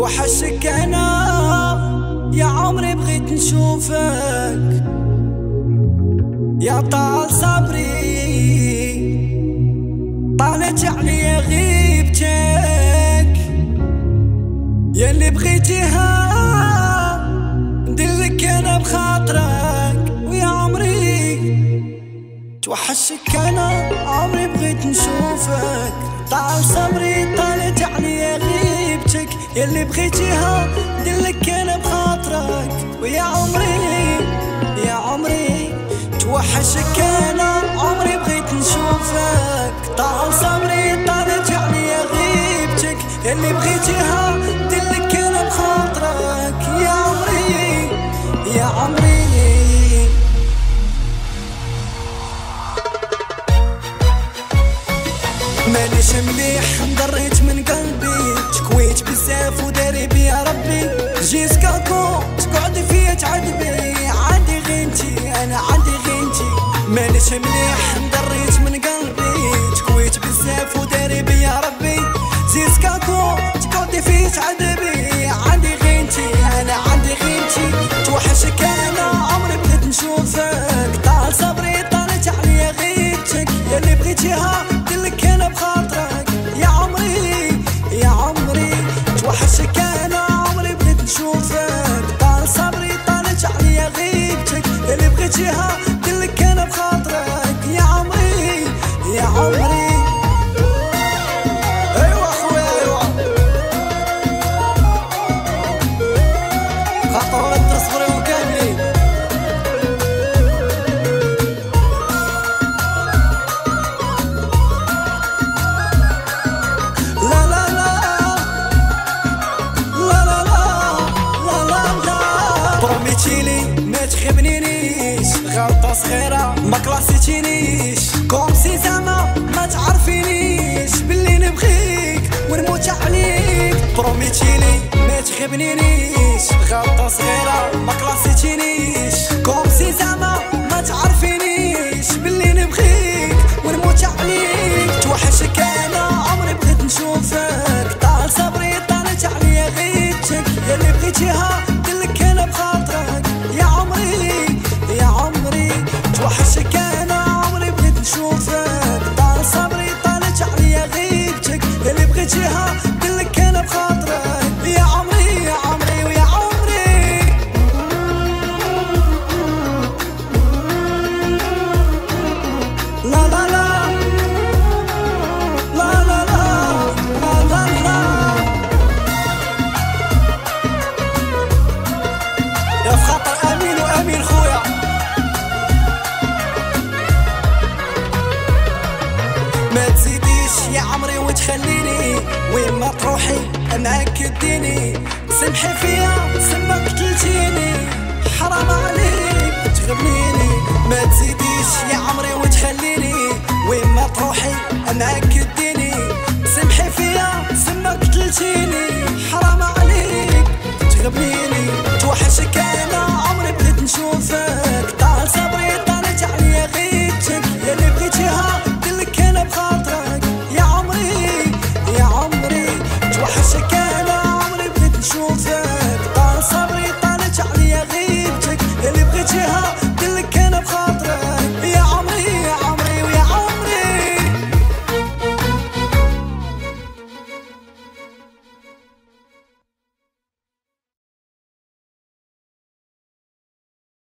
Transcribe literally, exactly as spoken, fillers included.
توحشك انا يا عمري بغيت نشوفك يا طال صبري طالت عليا غيبتك ياللي بغيتيها ندلك انا بخاطرك ويا عمري توحشك انا عمري بغيت نشوفك طال صبري طالت عليا غيبتك ياللي بغيتيها ندلك انا بخاطرك ويا عمري يا عمري توحشك انا عمري بغيت نشوفك طال صبري طالت عليا غيبتك ياللي بغيتيها ندلك انا بخاطرك يا عمري يا عمري مانيش مليح انضريت من قلبي تكويت بزاف وداري بيا ربي جيت كاكو تقعدي فيا تعذبي عندي غينتي انا عندي غينتي مانيش مليح انضريت من قلبي تكويت بزاف وداري بيا ربي جيت كاكو تقعدي فيا تعذبي عندي غينتي انا عندي غينتي توحشك انا عمري بغيت نشوفك طال صبري طالت عليا غيبتك ياللي بغيتيها دلك انا بخاطرك يا عمري يا عمري توحشك انا عمري بغيت نشوفك طال صبري طالت عليا غيبتك ياللي بغيتيها دلك انا بخاطرك يا عمري يا عمري ايوا خويا ايوا خاطر ولا تصبروا كاملين بروميتيلي ما تخبنينيش غلطة صغيرة ما كلاسيتينيش كوم سي زعما ما تعرفينيش باللي نبغيك ونموت عليك بروميتيلي ما تخبنينيش غلطة صغيرة ما كلاسيتينيش كوم سي زعما ما تعرفينيش باللي نبغيك ونموت عليك توحشك انا عمري بغيت نشوفك طال صبري طالت عليا غيبتك ياللي بغيتيها دلك انا بخاطرك يا عمري يا عمري توحشك انا عمري بغيت نشوفك طال صبري طالت عليا غيبتك ياللي بغيتيها دلك انا بخاطرك يا عمري يا عمري ويا عمري لا لا لا لا لا لا لا لا يا فخاطر امين وامين خويا ما تزيديش يا عمري وتخليني وين ما تروحي معاك اديني سمحي فيا سما قتلتيني حرام عليك تغبنيني ما تزيديش يا عمري وتخليني وين ما تروحي معاك